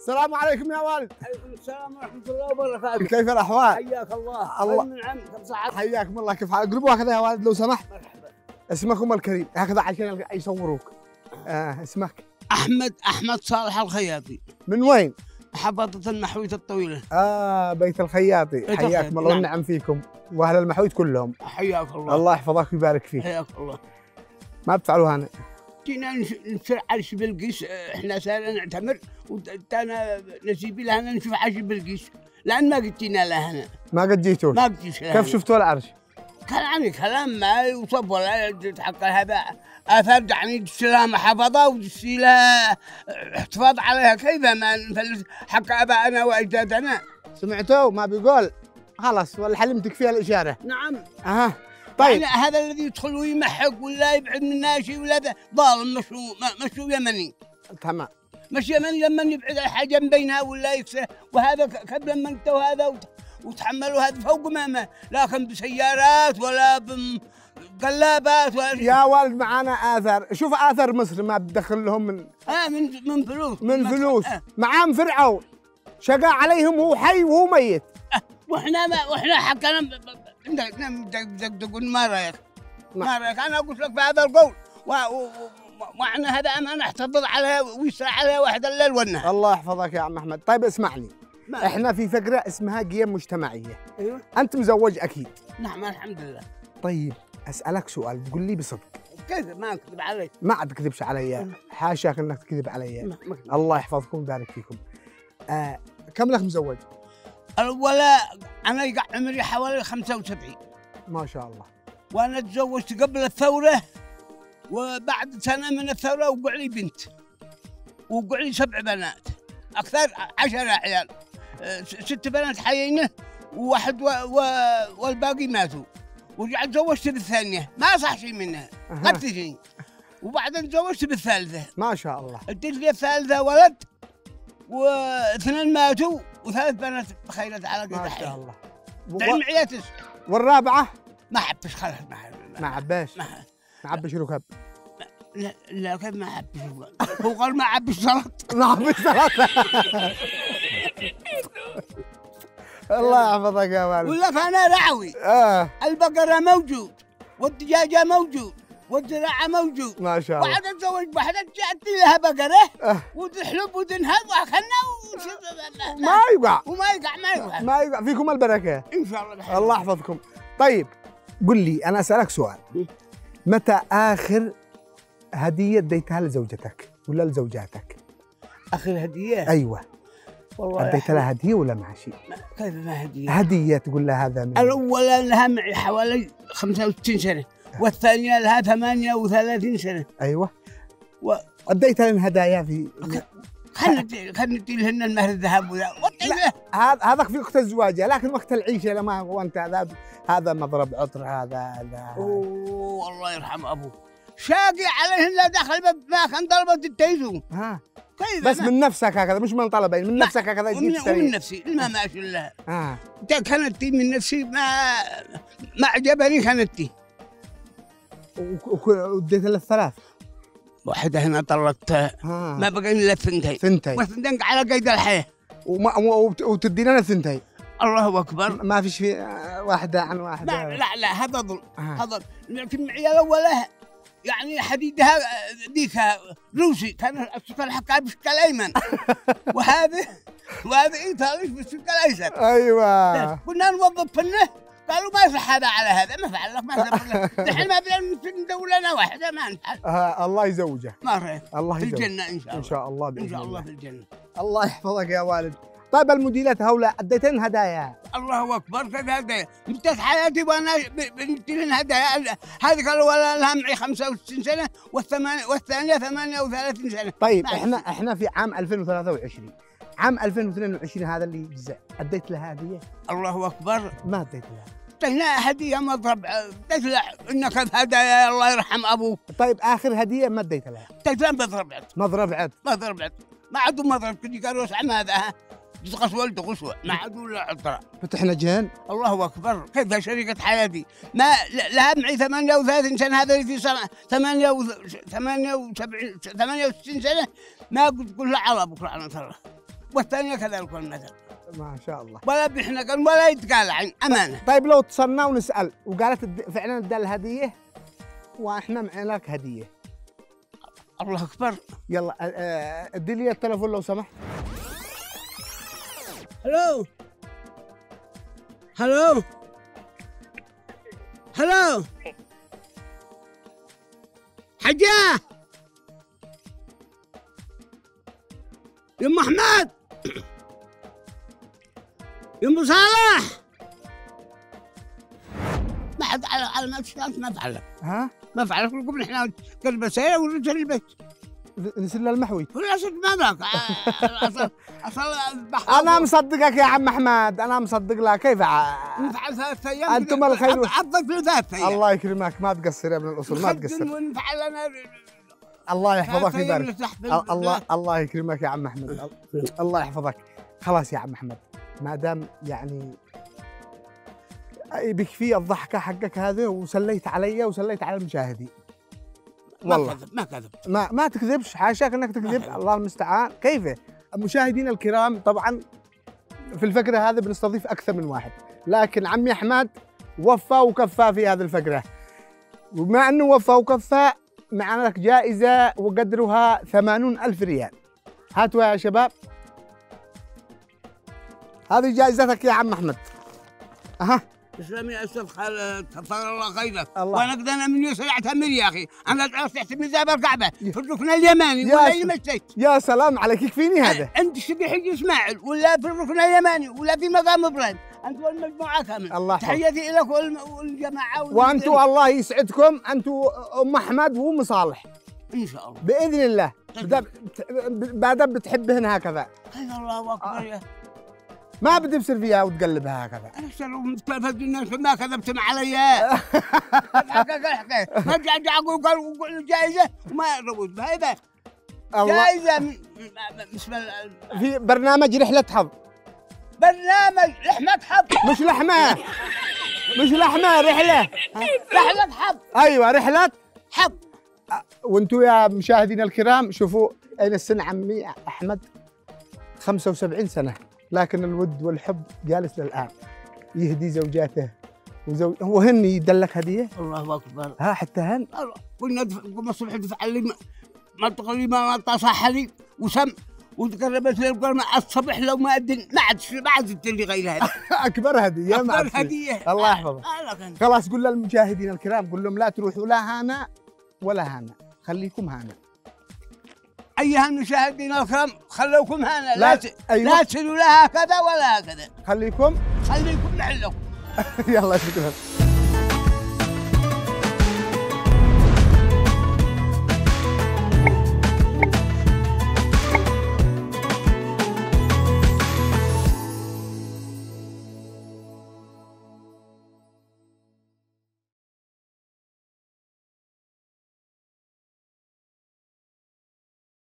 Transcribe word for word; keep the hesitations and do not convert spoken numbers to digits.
السلام عليكم يا والد. عليكم السلام ورحمة الله وبركاته. كيف الأحوال؟ حياك الله. الله من عم كم صحة؟ حياكم الله. كيف حالك؟ قربوا هكذا يا والد لو سمحت. مرحبا. اسمكم الكريم هكذا عشان يصوروك. آه اسمك؟ أحمد أحمد صالح الخياطي. من وين؟ محافظة المحوية الطويلة. آه بيت الخياطي. بيت حياكم الخياطي. الله والنعم فيكم وأهل المحويت كلهم. حياك الله. الله يحفظك ويبارك فيك. حياك الله. ما بتفعلوا هنا؟ جينا نسر على بلقيس، احنا سارنا نعتمر وتانا نسيبي لهنا نشوف عاش بلقيس لان ما قد جينا لهنا. ما قد جيتوا؟ ما قد جيت لهنا. كيف شفتوا العرش؟ كان عني كلام ما يوصف ولا يتحقق. هذا اثار يعني تدسي لها محافظه وتدسي لها احتفاظ عليها. كيف ما نفلس حق ابائنا واجدادنا؟ سمعتوا ما بيقول؟ خلاص ولا حلمتك فيها الإشارة. نعم. اها طيب. يعني هذا الذي يدخل ويمحق ولا يبعد منا شيء ولا ذا ظالم مشو مشو يمني. تمام. مش يمني لما يبعد الحاجه من بينها ولا يكسر، وهذا كب لما انتوا هذا وتحملوا هذا فوق ما لكن بسيارات ولا بقلابات ولا يا والد معانا آثار، شوف آثار مصر ما بدخل لهم من اه من من فلوس من فلوس. آه. معاهم فرعون شقى عليهم وهو حي وهو ميت. آه. واحنا ما واحنا حكينا تقول ما رايك؟ ما رايك؟ انا قلت لك بهذا القول واحنا هذا امانه احتفظ عليها ويسرع عليها واحد الليل والنهار. الله يحفظك يا عم احمد. طيب اسمعني، ما احنا في فقره اسمها قيم مجتمعيه. ايوه. انت مزوج اكيد؟ نعم الحمد لله. طيب اسالك سؤال تقول لي بصدق. كيف ما اكذب عليك؟ ما تكذبش علي، حاشاك انك تكذب علي. الله يحفظكم ويبارك فيكم. آه كم لك مزوج؟ ولا انا يقع عمري حوالي خمسة وسبعين. ما شاء الله. وانا تزوجت قبل الثوره وبعد سنه من الثوره وقع لي بنت وقع لي سبع بنات اكثر عشرة عيال. ست بنات حيينه وواحد و... و... والباقي ماتوا. ورجعت تزوجت بالثانيه ما صح شيء منها قتلتني. وبعدين تزوجت بالثالثه. ما شاء الله. اديت لي الثالثه ولد واثنين ماتوا وثلاث بنات تخيلت على قد ما شاء الله. دعم عياتس. والرابعه؟ ما حبش خلاص ما ما عباش. ما ما عبش ركب. لا لا كيف ما حبش هو قال ما حبش سلط. ما عبش سلط. الله يحفظك يا والد. ولا فانا رعوي. اه البقره موجود والدجاجه موجود والزراعه موجود. ما شاء الله. وعاد اتزوج بواحده جاتي لها بقره آه. وتحلب وتنهض وخلنا ما يقع. وما يقع ما يقع ما يقع فيكم البركه ان شاء الله بحيث. الله يحفظكم. طيب قل لي انا اسالك سؤال، متى اخر هديه اديتها لزوجتك ولا لزوجاتك؟ اخر هديه؟ ايوه والله اديت لها هديه ولا مع شيء؟ كيف ما هديه؟ هديه تقول لها هذا من الاولى لها معي حوالي خمسة وستين سنه والثانيه لها ثمانية وثلاثين سنه. ايوه. و... اديت لهم هدايا في خلنا خلنا ندي لهن المهر الذهب ولا هذا هذاك في وقت الزواج، لكن وقت العيشه لما هو انت هذا هذا مضرب عطر هذا هذا. اوه الله يرحم ابوه شاقي عليهن لا دخل ما كان طلبت التيزو. ها كيف بس من نفسك هكذا مش من طلبين، من نفسك هكذا ومن, جيت ومن نفسي ما ماشي لها. اه كانت من نفسي ما ما عجبني كانت تي. وديت له الثلاث. واحدة هنا طلقتها آه. ما بقى الا ثنتين. ثنتين. والثنتين على قيد الحياة. وما وتدي لنا ثنتين. الله اكبر. ما فيش في واحدة عن واحدة. لا لا لا هذا ظلم. آه. هذا لكن معي الاولى يعني حديدها ذيك روسي كان السكر حقها بالشق الايمن. وهذا وهذا ايطالي بالشق الايسر. ايوه. كنا نوظفنه قالوا ما يصح هذا على هذا ما فعل لك ما فعل لك. الحين ما بدنا ندور لنا واحده ما نفعل. آه الله يزوجه. ما رايك؟ الله في يزوجه. الجنه ان شاء الله. ان شاء الله ان شاء الله في الجنه. الله يحفظك يا والد. طيب الموديلات هؤلاء اديتن هدايا. الله اكبر كيف هدايا؟ انتهت حياتي وانا بندي لهم هدايا. هذه الاولى لها معي خمسة وستين سنه والثمانيه والثانيه ثمانية وثلاثين سنه. طيب احنا احنا في عام ألفين وثلاثة وعشرين، عام ألفين واثنين وعشرين هذا اللي يجزع اديت له هديه؟ الله اكبر. ما اديت له. ادينا هديه مضرب اديت له انك هدايا الله يرحم ابوه. طيب اخر هديه ما اديت لها؟ اديت له مضرب عد. مضرب عد. مضرب عد ما عدوا مضرب كذي قالوا اسعى هذا ها قسوه ولد قسوه ما عدوا الا عطره. فتحنا جهن. الله اكبر كيف شريكه حياتي ما لها معي ثمانية وثلاثين سنه هذا اللي في سنه ثمانية ثمانية وسبعين ثمانية وستين سنه ما قلت كلها على بكره على الله. والثانيه كذلك المثل. ما شاء الله. ولا بيحنقن ولا يتقال عن امانه. طيب لو اتصلنا ونسال وقالت الد- فعلا ادى الهديه واحنا معنا لك هديه. الله اكبر. يلا آه، آه، ادي لي التليفون لو سمحت. هلو هلو هلو حجاه يا ام احمد يا ام صالح. ما حد على على ما تشتغل ما فعلك ها؟ ما فعلك كلكم احنا قلب سيارة ورجل البيت نسل المحوي. ولا صدق ما بلاك اصل اصل انا مصدقك يا عم احمد، انا مصدق لك. كيف ع- نفعل ثلاث ايام أنتم الخير. عضك في ثلاث ايام الله يكرمك، ما تقصر يا ابن الاصول، ما تقصر. ونفعل انا الله يحفظك ثلاث أيام ويبارك. تحت ال- الله الله يكرمك يا عم احمد. ال- الله يحفظك. خلاص يا عم احمد، ما دام يعني بكفي الضحكه حقك هذه وسليت علي وسليت على المشاهدين. ما والله كذب ما كذب ما ما تكذبش، حاشاك انك تكذب. الله المستعان. كيف مشاهدينا الكرام، طبعا في الفقره هذه بنستضيف اكثر من واحد، لكن عمي احمد وفى وكفى في هذه الفقره. ومع انه وفى وكفى معنا لك جائزه وقدرها ثمانون ألف ريال. هاتوا يا شباب، هذه جائزتك يا عم احمد. اها تسلم يا استاذ خالد، كفر الله خيرك. الله. وانا قد انا من يوسف اعتمر يا اخي، انا اعتمر زي الكعبه في الركن اليماني يا ولا س- اللي مشيت. يا سلام عليك، يكفيني هذا. انت شبيه حج اسماعيل ولا في الركن اليماني ولا في مقام ابراهيم، انت والمجموعه كامله. الله يحفظك. تحياتي لك والم- والجماعه وانتم الله يسعدكم، انتم ام احمد وام صالح ان شاء الله باذن الله. بعد بتحبهن هكذا، خير الله اكبر. يا ما بدي بصير فيها وتقلبها هكذا. انا اشتروا متكلفه الناس ما كذبتم علي. رجع رجع اقول قال جائزه وما روت بهذا الله. جائزه من- بسم الله. في برنامج رحلة حظ، برنامج رحمه حظ مش لحمة، مش لحمة، رحلة. رحله حظ ايوه رحلة. حظ. وانتم يا مشاهدينا الكرام شوفوا اين السن عمي احمد، خمسة وسبعين سنة، لكن الود والحب جالس للآن، يهدي زوجاته وزوج وهن يدلك هدية. الله اكبر. ها حتى هن. قلنا قم الصبح دفع لي ما تقريبا ما صح لي وسم وتقربت لي القرن الصبح لو ما أدن ما عاد ما عاد اللي غير هذا. اكبر هدية. ما عاد أكبر فيه. هدية. الله يحفظك. آه لكن. خلاص قول للمشاهدين الكرام، قول لهم لا تروحوا لا هنا ولا هنا، خليكم هنا. أيها المشاهدين الكرام خلوكم هنا، لا- لا ت... أيوة. لا تصلوا لا هكذا ولا هكذا، خليكم. خليكم محلكم. يلا شكرا.